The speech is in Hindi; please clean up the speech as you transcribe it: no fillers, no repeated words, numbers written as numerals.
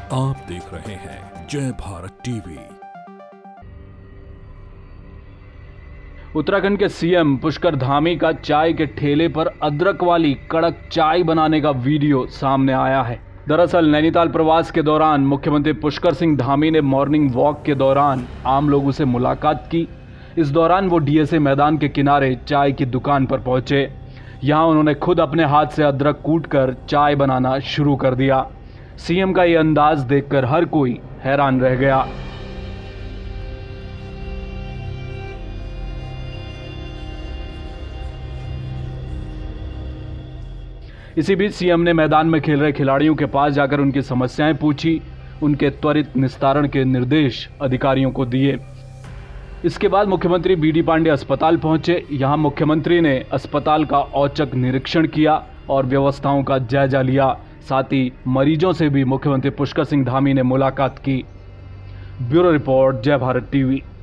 आप देख रहे हैं जय भारत टीवी। उत्तराखंड के सीएम पुष्कर धामी का चाय के ठेले पर अदरक वाली कड़क चाय बनाने का वीडियो सामने आया है। दरअसल नैनीताल प्रवास के दौरान मुख्यमंत्री पुष्कर सिंह धामी ने मॉर्निंग वॉक के दौरान आम लोगों से मुलाकात की। इस दौरान वो डीएसए मैदान के किनारे चाय की दुकान पर पहुंचे। यहां उन्होंने खुद अपने हाथ से अदरक कूटकर चाय बनाना शुरू कर दिया। सीएम का ये अंदाज देखकर हर कोई हैरान रह गया। इसी बीच सीएम ने मैदान में खेल रहे खिलाड़ियों के पास जाकर उनकी समस्याएं पूछी। उनके त्वरित निस्तारण के निर्देश अधिकारियों को दिए। इसके बाद मुख्यमंत्री बीडी पांडे अस्पताल पहुंचे। यहां मुख्यमंत्री ने अस्पताल का औचक निरीक्षण किया और व्यवस्थाओं का जायजा लिया। साथ ही मरीजों से भी मुख्यमंत्री पुष्कर सिंह धामी ने मुलाकात की। ब्यूरो रिपोर्ट, जय भारत टीवी।